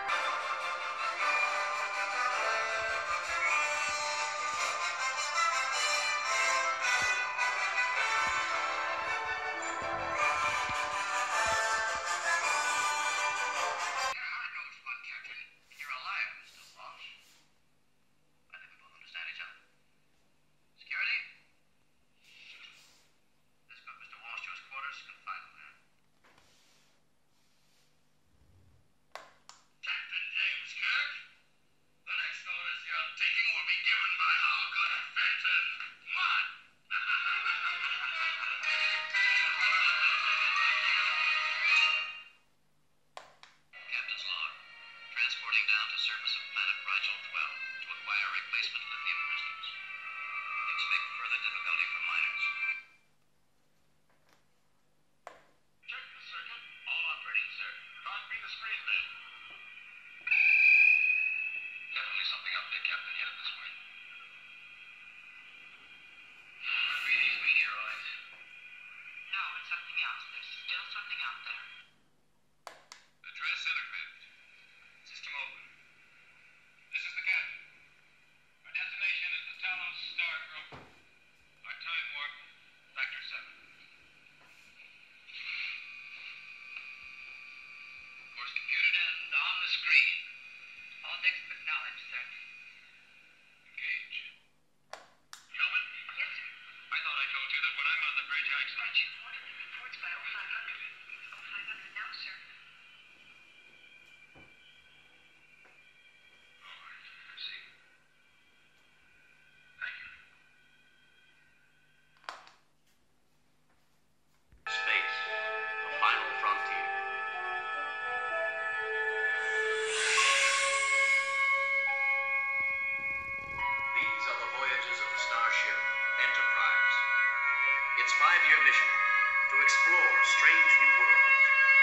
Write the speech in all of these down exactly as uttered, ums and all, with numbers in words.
five-year mission to explore strange new worlds,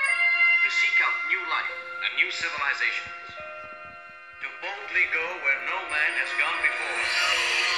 to seek out new life and new civilizations, to boldly go where no man has gone before.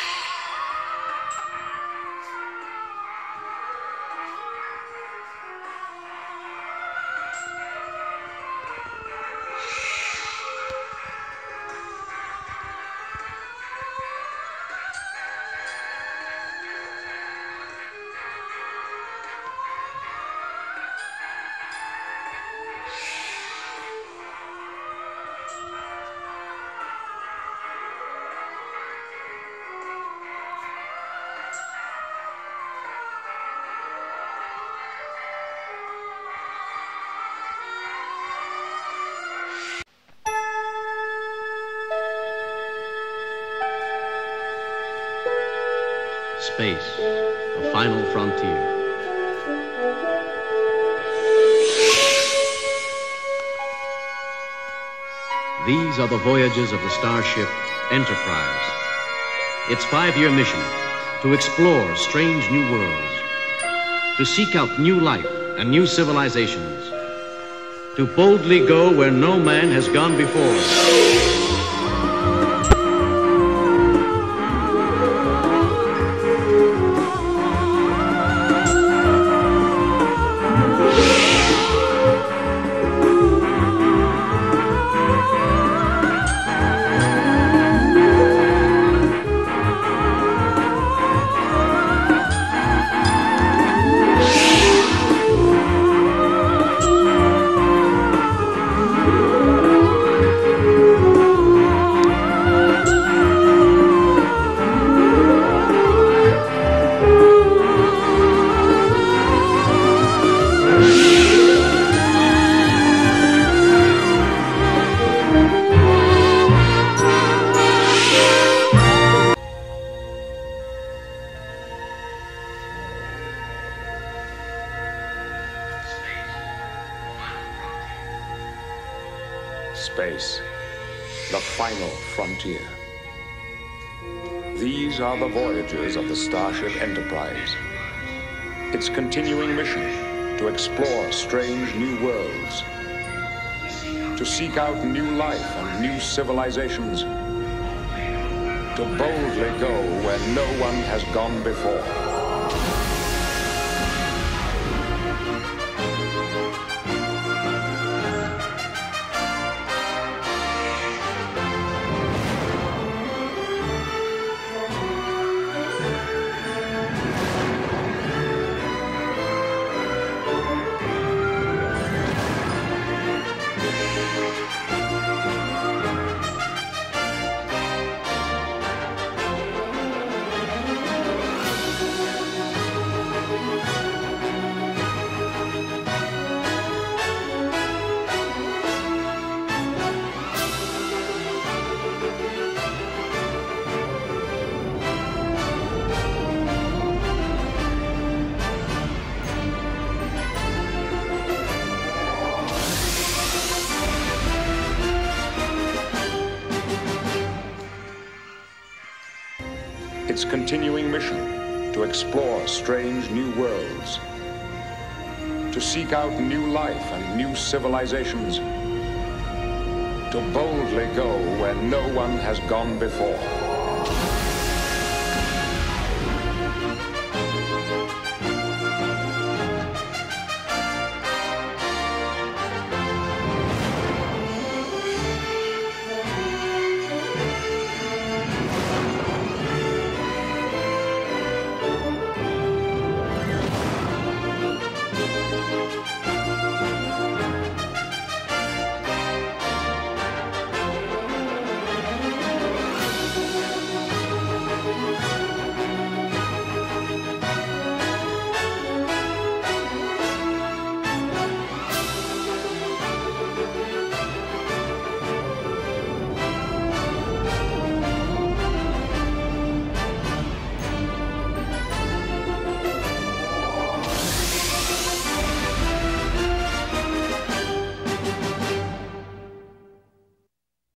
Space, the final frontier. These are the voyages of the starship Enterprise. Its five-year mission to explore strange new worlds, to seek out new life and new civilizations, to boldly go where no man has gone before. Space, the final frontier. These are the voyages of the Starship Enterprise. Its continuing mission to explore strange new worlds, to seek out new life and new civilizations, to boldly go where no one has gone before. its continuing mission to explore strange new worlds, to seek out new life and new civilizations, to boldly go where no one has gone before.